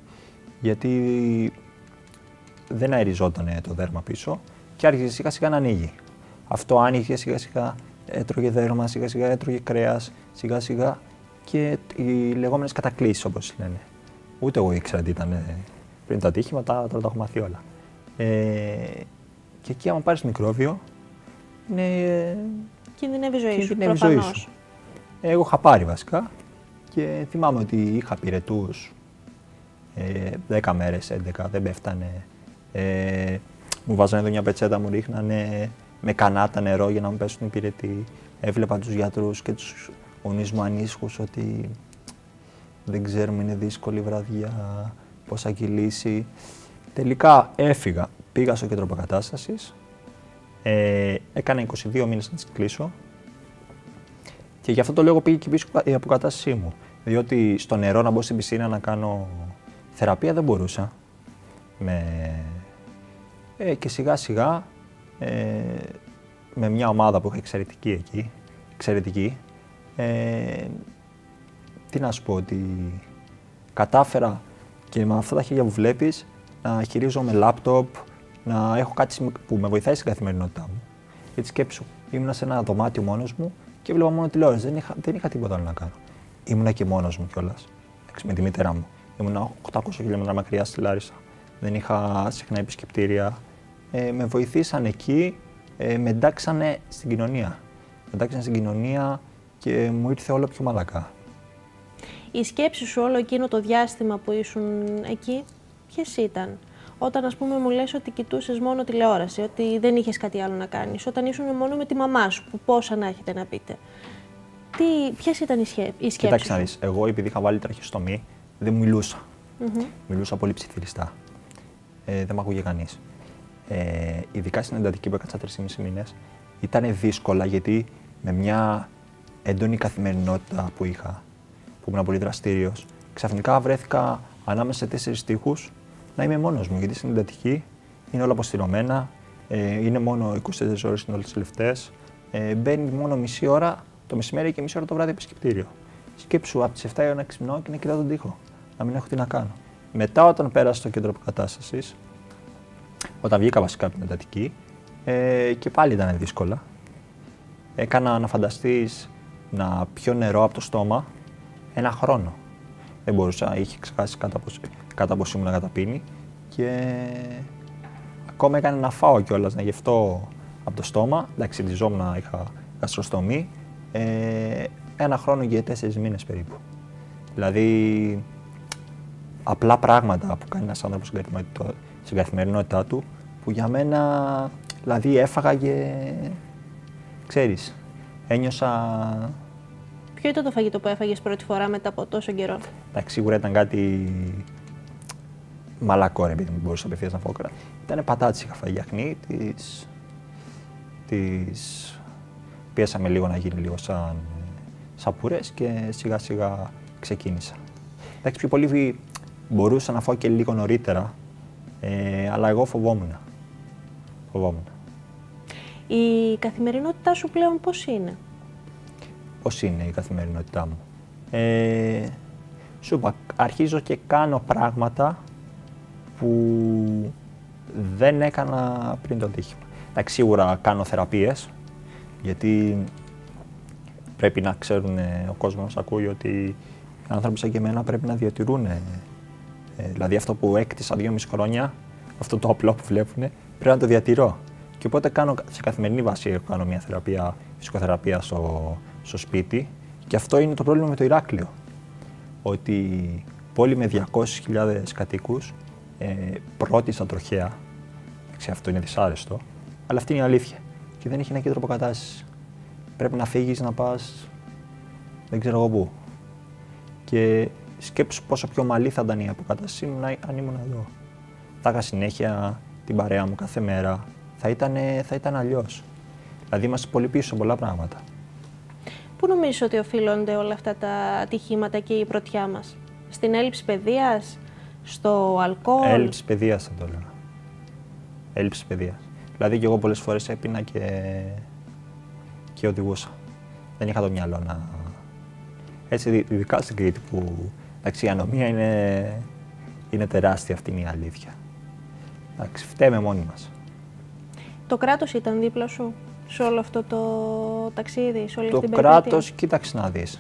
B: Γιατί δεν αεριζόταν το δέρμα πίσω και άρχισε σιγά σιγά να ανοίγει. Αυτό άνοιγε σιγά σιγά, έτρωγε δέρμα, σιγά σιγά έτρωγε κρέας, σιγά σιγά και οι λεγόμενες κατακλήσεις, όπως λένε. Ούτε εγώ ήξερα τι ήταν πριν το ατύχημα, τώρα τα έχω μαθεί όλα. Ε, και εκεί άμα πάρεις μικρόβιο, είναι...
A: Κινδυνεύει η ζωή σου,
B: κινδυνεύει η ζωή σου. Εγώ είχα πάρει βασικά και θυμάμαι ότι είχα πυρετούς ε, δέκα μέρες, έντεκα, δεν πέφτανε. Ε, μου βάζανε εδώ μια πετσέτα, μου ρίχνανε με κανάτα νερό για να μου πέσουν οι πυρετοί. Έβλεπα τους γιατρούς και τους γονείς μου ανήσυχους ότι δεν ξέρουμε, είναι δύσκολη βραδιά, πώς θα κυλήσει. Τελικά έφυγα, πήγα στο κέντρο αποκατάστασης, ε, έκανα είκοσι δύο μήνες να τις κλείσω και γι' αυτό το λόγο πήγε και πίσω η αποκατάστασή μου. Διότι στο νερό να μπω στην πισίνα να κάνω θεραπεία δεν μπορούσα. Με... Ε, και σιγά σιγά ε, με μια ομάδα που είχα εξαιρετική εκεί, εξαιρετική, ε, τι να σου πω, ότι κατάφερα και με αυτά τα χέρια που βλέπεις να χειρίζομαι λάπτοπ, να έχω κάτι που με βοηθάει στην καθημερινότητά μου. Γιατί σκέψου, ήμουνα σε ένα δωμάτιο μόνος μου και έβλεπα μόνο τηλεόραση, δεν είχα, δεν είχα τίποτα άλλο να κάνω. Ήμουνα και μόνος μου κιόλας, με τη μητέρα μου. Ήμουνα οκτακόσια χιλιόμετρα μακριά στη Λάρισα. Δεν είχα συχνά επισκεπτήρια. Ε, με βοηθήσαν εκεί, ε, με εντάξανε στην κοινωνία. Με εντάξανε στην κοινωνία και μου ήρθε όλο πιο μαλακά.
A: Η σκέψη σου όλο εκείνο το διάστημα που ήσουν εκεί, ποιες ήταν? Όταν, ας πούμε, μου λες ότι κοιτούσες μόνο τηλεόραση, ότι δεν είχες κάτι άλλο να κάνεις, όταν ήσουν μόνο με τη μαμά σου, που πόσα να έχετε να πείτε. Τι, ποιες ήταν οι, σκέ, οι σκέψεις?
B: Κοιτάξτε να δεις, εγώ επειδή είχα βάλει τραχιοστομή, δεν μιλούσα.
A: Mm-hmm.
B: Μιλούσα πολύ ψιθυριστά. Ε, δεν μ' ακούγε κανείς. Ε, ειδικά στην εντατική που έκατσα τρεις και μισή μήνες, ήταν δύσκολα γιατί με μια έντονη καθημερινότητα που είχα, που ήμουν πολύ δραστήριος, ξαφνικά βρέθηκα ανάμεσα σε τέσσερις τοίχους να είμαι μόνος μου. Γιατί στην εντατική είναι όλα αποστηρωμένα, ε, είναι μόνο είκοσι τέσσερις ώρες, είναι όλες τις λεφτές. Ε, μπαίνει μόνο μισή ώρα το μεσημέρι και μισή ώρα το βράδυ επισκεπτήριο. Σκέψου από τις επτά η ώρα να ξυπνάω και να κοιτάω τον τοίχο, να μην έχω τι να κάνω. Μετά, όταν πέρασα στο κέντρο αποκατάστασης, όταν βγήκα βασικά από την εντατική, ε, και πάλι ήταν δύσκολα. Έκανα να φανταστείς να πιω νερό από το στόμα ένα χρόνο. Δεν μπορούσα, είχε ξεχάσει κατά πώς ήμουν καταπίνη και ακόμα έκανε να φάω κιόλας, να γευτώ από το στόμα. Εντάξει, συντιζόμουν, είχα γαστροστομή. Ε, ένα χρόνο και τέσσερις μήνες περίπου. Δηλαδή, απλά πράγματα που κάνει ένας άνθρωπος στην καθημερινότητά του, που για μένα, δηλαδή, έφαγα και, ξέρεις, ένιωσα...
A: Ποιο ήταν το φαγητό που έφαγες πρώτη φορά μετά από τόσο καιρό?
B: Εντάξει, σίγουρα ήταν κάτι μαλακό, επειδή δεν μπορούσα απευθείας να φάω. Ήτανε πατάτες, είχα φάει γιαχνί, τις... τις... Πίεσαμε λίγο να γίνει λίγο σαν σαπουρές και σιγά σιγά ξεκίνησα. Εντάξει, πιο πολύ μπορούσα να φάω και λίγο νωρίτερα, ε, αλλά εγώ φοβόμουν. Φοβόμουν.
A: Η καθημερινότητά σου πλέον πώς είναι?
B: Πώς είναι η καθημερινότητά μου? Ε, σου είπα, αρχίζω και κάνω πράγματα που δεν έκανα πριν το ατύχημα. Εντάξει, σίγουρα κάνω θεραπείες, γιατί πρέπει να ξέρουν ο κόσμος, ακούει ότι οι άνθρωποι σαν και εμένα πρέπει να διατηρούν. Ε, δηλαδή αυτό που έκτισα δυόμιση χρόνια, αυτό το απλό που βλέπουν, πρέπει να το διατηρώ. Και οπότε κάνω σε καθημερινή βάση κάνω μια θεραπεία, φυσικοθεραπεία στο, στο σπίτι. Και αυτό είναι το πρόβλημα με το Ηράκλειο. Ότι πόλη με διακόσιες χιλιάδες κατοίκους, ε, πρώτη στα τροχαία, αυτό είναι δυσάρεστο, αλλά αυτή είναι η αλήθεια. Και δεν έχει ένα κέντρο αποκατάστασης. Πρέπει να φύγεις, να πας, δεν ξέρω εγώ πού. Και σκέψου πόσο πιο ομαλή θα ήταν η αποκατάστασή μου αν ήμουν εδώ. Θα είχα συνέχεια την παρέα μου κάθε μέρα. Θα ήταν, θα ήταν αλλιώς. Δηλαδή είμαστε πολύ πίσω σε πολλά πράγματα.
A: Πού νομίζεις ότι οφείλονται όλα αυτά τα ατυχήματα και η πρωτιά μας? Στην έλλειψη παιδείας, στο αλκοόλ?
B: Έλλειψη παιδείας θα το έλεγα. Έλλειψη παιδείας. Δηλαδή και εγώ πολλές φορές έπινα και, και οδηγούσα. Δεν είχα το μυαλό να... Έτσι, ειδικά στην Κρήτη που εντάξει, η ανομία είναι, είναι τεράστια, αυτή είναι η αλήθεια. Εντάξει, φταίμε μόνοι μας.
A: Το κράτος ήταν δίπλα σου σε όλο αυτό το ταξίδι, σε όλη
B: το
A: αυτή την περιπέτεια?
B: Το κράτος, κοίταξε να δεις.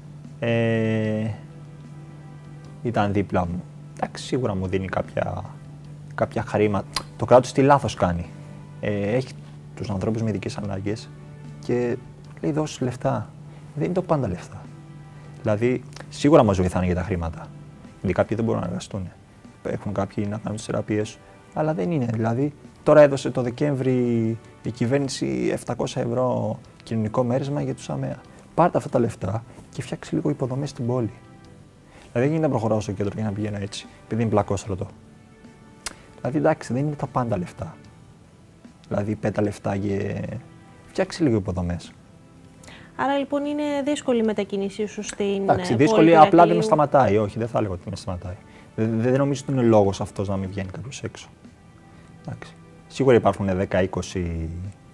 B: Ε, ήταν δίπλα μου. Εντάξει, σίγουρα μου δίνει κάποια, κάποια χρήματα. Το κράτος τι λάθος κάνει? Ε, έχει τους ανθρώπους με ειδικές ανάγκες και λέει δώσε λεφτά. Δεν είναι το πάντα λεφτά. Δηλαδή, σίγουρα μας βοηθάνε για τα χρήματα. Γιατί κάποιοι δεν μπορούν να εργαστούν. Έχουν κάποιοι να κάνουν τις θεραπείες, αλλά δεν είναι. Δηλαδή, τώρα έδωσε το Δεκέμβρη η κυβέρνηση επτακόσια ευρώ κοινωνικό μέρισμα για τους ΑΜΕΑ. Πάρτε αυτά τα λεφτά και φτιάξε λίγο υποδομές στην πόλη. Δηλαδή, δεν γίνεται να προχωράω στο κέντρο και να πηγαίνω έτσι, επειδή είναι πλακόστρωτο. Δηλαδή, εντάξει, δεν είναι τα πάντα λεφτά. Δηλαδή, πέτα λεφτά και φτιάξε λίγο υποδομές.
A: Άρα λοιπόν είναι δύσκολη η μετακίνησή σου στην
B: Εντάξει,
A: πόλη
B: δύσκολη,
A: του
B: απλά δεν με
A: Ηρακλείου.
B: σταματάει. Όχι, δεν θα έλεγα ότι με σταματάει. Δεν, δεν νομίζω ότι είναι λόγος αυτός να μην βγαίνει κάποιος έξω. Εντάξει. Σίγουρα υπάρχουν δέκα είκοσι.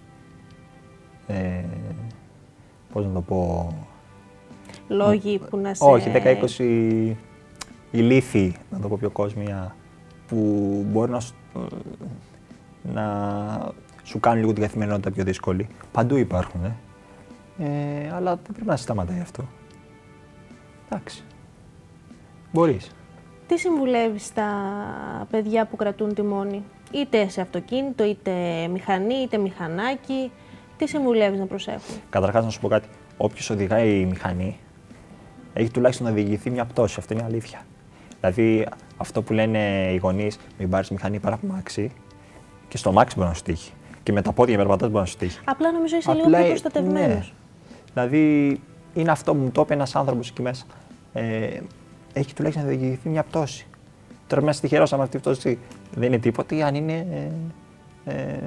B: Ε, πώς να το πω.
A: Λόγοι που να σε...
B: Όχι, δέκα είκοσι ηλίθιοι, να το πω πιο κόσμια, που μπορεί να, να σου κάνουν λίγο την καθημερινότητα πιο δύσκολη. Παντού υπάρχουν. Ε. Ε, αλλά δεν πρέπει να σταματάει αυτό. Εντάξει. Μπορείς.
A: Τι συμβουλεύεις στα παιδιά που κρατούν τιμόνι, είτε σε αυτοκίνητο, είτε μηχανή, είτε μηχανάκι, τι συμβουλεύεις να προσέχουν?
B: Καταρχάς να σου πω κάτι. Όποιος οδηγάει μηχανή, έχει τουλάχιστον να διηγηθεί μια πτώση. Αυτό είναι αλήθεια. Δηλαδή, αυτό που λένε οι γονείς, μην πάρεις μηχανή, πάρε μάξι, και στο μάξι μπορεί να σου τύχει. Και με τα πόδια περπατάς μπορεί να σου τύχει.
A: Απλά νομίζω είσαι
B: Απλά,
A: λίγο πιο προστατευμένος.
B: Ναι. Δηλαδή, είναι αυτό που μου το είπε ένας άνθρωπος εκεί μέσα. Ε, έχει τουλάχιστον να διηγηθεί μια πτώση. Τώρα μέσα τυχερός, άμα αυτή η πτώση δεν είναι τίποτα, αν είναι ε, ε,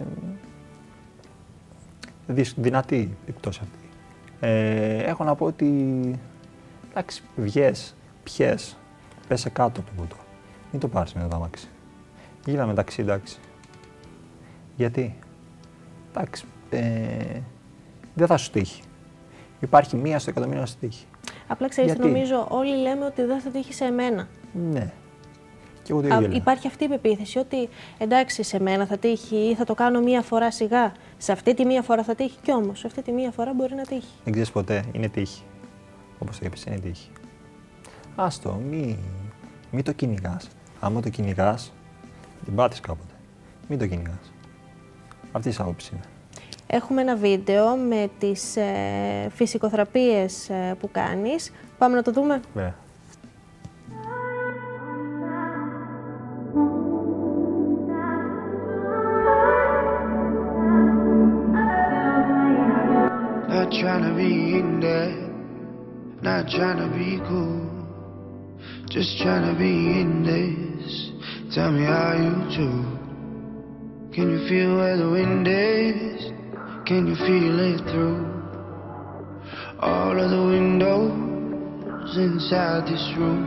B: δυνατή η πτώση αυτή. Ε, έχω να πω ότι, εντάξει, βγες, πιες, πέσε κάτω από το βουτό. Μην το πάρεις με το αμάξι. Γύρνα μεταξύ, εντάξει. Γιατί? Εντάξει, ε, δεν θα σου τύχει. Υπάρχει μία στο εκατομμύριο να σου τύχει.
A: Απλά ξέρεις,
B: Γιατί?
A: νομίζω όλοι λέμε ότι δεν θα τύχει σε εμένα.
B: Ναι. Και εγώ το ίδιο λέω.
A: Υπάρχει αυτή η πεποίθηση ότι εντάξει, σε μένα θα τύχει ή θα το κάνω μία φορά σιγά. Σε αυτή τη μία φορά θα τύχει, κι όμως σε αυτή τη μία φορά μπορεί να τύχει.
B: Δεν ξέρεις ποτέ, είναι τύχη. Όπως το είπες, είναι τύχη. Άστο, μη, μη το κυνηγάς. Άμα το κυνηγάς, την πάτεις κάποτε. μην το κυνηγάς. Αυτή η άποψη είναι.
A: Έχουμε ένα βίντεο με τις ε, φυσικοθεραπείες ε, που κάνεις. Πάμε να το δούμε.
B: Βέβαια.
D: Not trying to be in there, not trying to be cool, just trying to be in this. Tell me how you do. Can you feel where the wind is? Can you feel it through all of the windows inside this room?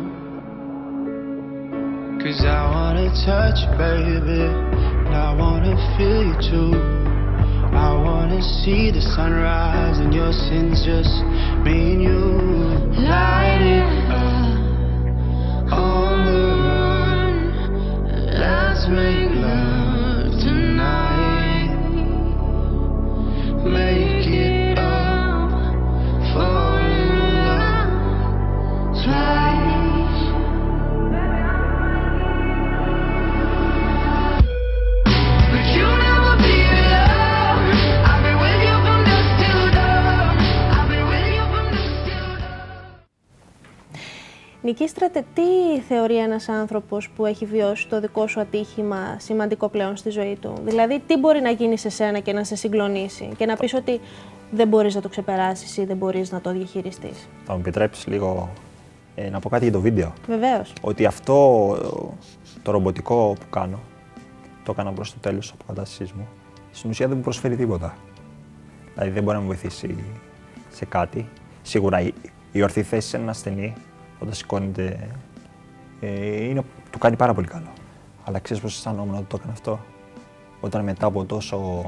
D: 'Cause I wanna touch you, baby, and I wanna feel you too. I wanna see the sunrise and your sins, just me and you. Light it up on the run. Let's make love tonight. Make it up, fall in love twice. But you never be alone. I've been with you from dusk till dawn. I've been with you from dusk till dawn.
A: Νικήστρατε, τι θεωρεί ένας άνθρωπος που έχει βιώσει το δικό σου ατύχημα σημαντικό πλέον στη ζωή του? Δηλαδή, τι μπορεί να γίνει σε σένα και να σε συγκλονίσει και να πεις ότι δεν μπορείς να το ξεπεράσεις ή δεν μπορείς να το διαχειριστείς?
B: Θα μου επιτρέψεις λίγο ε, να πω κάτι για το βίντεο.
A: Βεβαίως.
B: Ότι αυτό το ρομποτικό που κάνω, το έκανα προς το τέλος της αποκατάστασής μου, στην ουσία δεν μου προσφέρει τίποτα. Δηλαδή δεν μπορεί να μου βοηθήσει σε κάτι. Σίγουρα η, η ορθή θέση σε ένα ασθενή, όταν σηκώνεται, ε, είναι, του κάνει πάρα πολύ καλό. Αλλά ξέρεις πώς αισθανόμουν ότι το έκανα αυτό? Όταν μετά από τόσο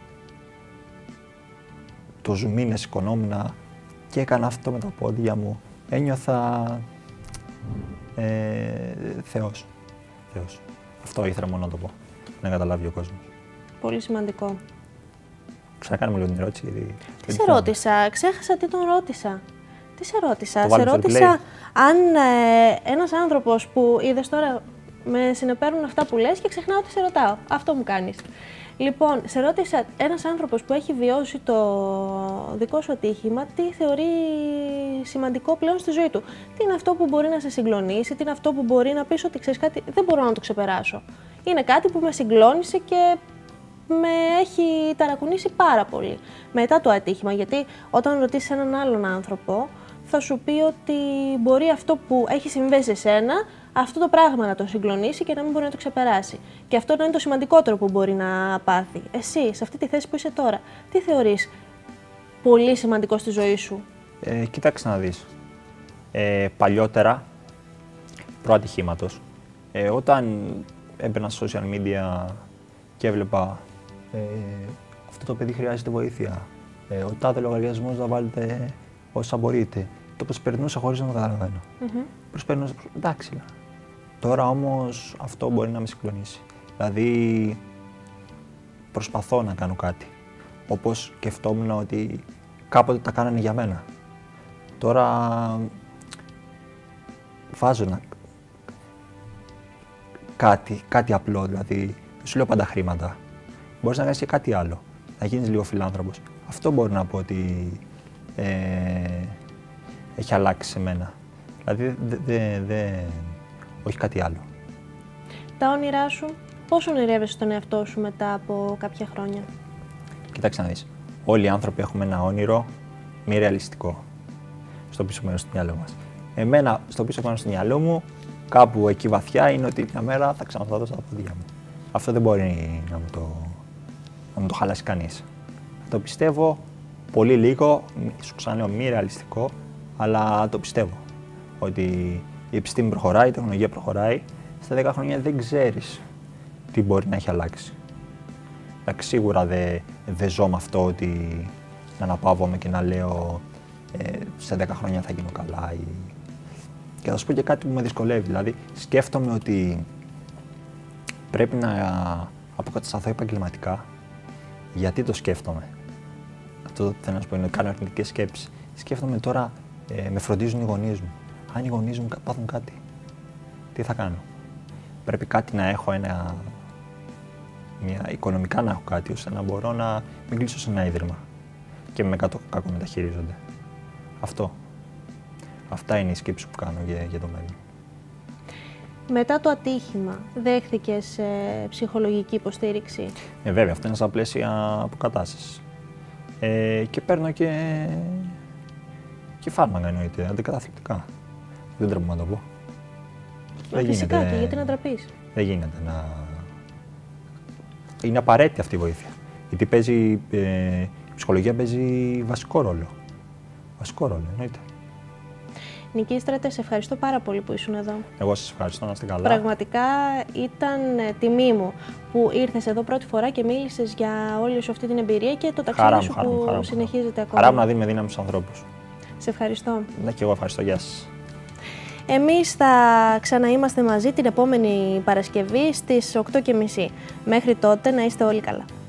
B: τόσους μήνες σηκωνόμουν και έκανα αυτό με τα πόδια μου, ένιωθα ε, Θεός. Θεός. Αυτό ήθελα μόνο να το πω, να καταλάβει ο κόσμος.
A: Πολύ σημαντικό.
B: Ξανακάνουμε λίγο την ερώτηση, γιατί...
A: Τι σε ρώτησα, ξέχασα τι τον ρώτησα. Τι σε ρώτησα,
B: Το
A: σε
B: βάλουμε στο
A: ρώτησα
B: replay.
A: αν ε, ένας άνθρωπος που είδες τώρα με συνεπέρνουν αυτά που λες και ξεχνάω τι σε ρωτάω. Αυτό μου κάνεις. Λοιπόν, σε ρώτησα ένας άνθρωπος που έχει βιώσει το δικό σου ατύχημα, τι θεωρεί σημαντικό πλέον στη ζωή του. Τι είναι αυτό που μπορεί να σε συγκλονίσει, τι είναι αυτό που μπορεί να πεις ότι ξέρεις κάτι, δεν μπορώ να το ξεπεράσω. Είναι κάτι που με συγκλώνησε και με έχει ταρακουνήσει πάρα πολύ μετά το ατύχημα, γιατί όταν ρωτήσεις έναν άλλον άνθρωπο θα σου πει ότι μπορεί αυτό που έχει συμβεί σε σένα, αυτό το πράγμα να τον συγκλονίσει και να μην μπορεί να το ξεπεράσει. Και αυτό να είναι το σημαντικότερο που μπορεί να πάθει. Εσύ, σε αυτή τη θέση που είσαι τώρα, τι θεωρείς πολύ σημαντικό στη ζωή σου?
B: Ε, κοίταξε να δεις. Ε, παλιότερα, προατυχήματος, ε, όταν έμπαινα στα social media και έβλεπα ε, αυτό το παιδί χρειάζεται βοήθεια, ε, ο τάδε λογαριασμός να βάλετε όσα μπορείτε, το προσπερνούσα χωρίς να το καταλαβαίνω.
A: Mm-hmm.
B: Προσπερνούσα, εντάξει. Τώρα όμως αυτό μπορεί να με συγκλονίσει. Δηλαδή προσπαθώ να κάνω κάτι, όπως σκεφτόμουν ότι κάποτε τα κάνανε για μένα. Τώρα βάζω να... κάτι, κάτι απλό, δηλαδή δεν σου λέω πάντα χρήματα. Μπορείς να κάνεις και κάτι άλλο, να γίνεις λίγο φιλάνθρωπος. Αυτό μπορώ να πω ότι ε, έχει αλλάξει σε μένα. Δηλαδή δε, δε, δε, όχι κάτι άλλο.
A: Τα όνειρά σου, πώς ονειρεύεσαι τον εαυτό σου μετά από κάποια χρόνια?
B: Κοίταξε να δεις. Όλοι οι άνθρωποι έχουμε ένα όνειρο μη ρεαλιστικό στο πίσω μέρος του μυαλού μας. Εμένα, στο πίσω μέρος του μυαλού μου, κάπου εκεί βαθιά είναι ότι μια μέρα θα ξανασταθώ στα πόδια μου. Αυτό δεν μπορεί να μου το, να μου το χαλάσει κανείς. Το πιστεύω πολύ λίγο, σου ξαναλέω μη ρεαλιστικό, αλλά το πιστεύω. Ότι η επιστήμη προχωράει, η τεχνολογία προχωράει. Στα δέκα χρόνια δεν ξέρεις τι μπορεί να έχει αλλάξει. Εντάξει, σίγουρα δεν δε ζω με αυτό ότι να αναπαύομαι και να λέω ε, σε δέκα χρόνια θα γίνω καλά. Ή... Και θα σου πω και κάτι που με δυσκολεύει. Δηλαδή, σκέφτομαι ότι πρέπει να αποκατασταθώ επαγγελματικά. Γιατί το σκέφτομαι? Αυτό που θέλω να σου πω είναι ότι κάνω αρνητικές σκέψεις. Σκέφτομαι τώρα, ε, με φροντίζουν οι γονείς μου. Αν οι γονείς μου πάθουν κάτι, τι θα κάνω? Πρέπει κάτι να έχω, ένα, μια, οικονομικά να έχω κάτι, ώστε να μπορώ να μην κλείσω σε ένα ίδρυμα και με κάτω κακό μεταχειρίζονται. Αυτό. Αυτά είναι οι σκέψεις που κάνω για, για το μέλλον.
A: Μετά το ατύχημα, δέχθηκες ε, ψυχολογική υποστήριξη?
B: Ε, βέβαια, αυτό είναι στα πλαίσια αποκατάστασης. Ε, και παίρνω και, και φάρμακα, εννοείται, αντικαταθλιπτικά. Δεν τρέπω να το πω.
A: Μα δεν φυσικά, γίνεται... και γιατί να τραπείς.
B: Δεν γίνεται να... Είναι απαραίτητη αυτή η βοήθεια. Γιατί παίζει, ε, η ψυχολογία παίζει βασικό ρόλο. Βασικό ρόλο, εννοείται.
A: Νική Στράτε, σε ευχαριστώ πάρα πολύ που ήσουν εδώ.
B: Εγώ σας ευχαριστώ, να είστε καλά.
A: Πραγματικά ήταν τιμή μου που ήρθες εδώ πρώτη φορά και μίλησες για όλη σου αυτή την εμπειρία και το ταξίδι σου
B: χαρά μου,
A: που
B: χαρά μου,
A: συνεχίζεται ακόμα.
B: Χαρά μου να δίνουμε δύναμη στους ανθρώπους.
A: Σε ευχαριστώ.
B: Ναι, και εγώ ευχαριστώ. Γεια σας.
A: Εμείς θα ξαναείμαστε μαζί την επόμενη Παρασκευή στις οκτώ και μισή. Μέχρι τότε να είστε όλοι καλά.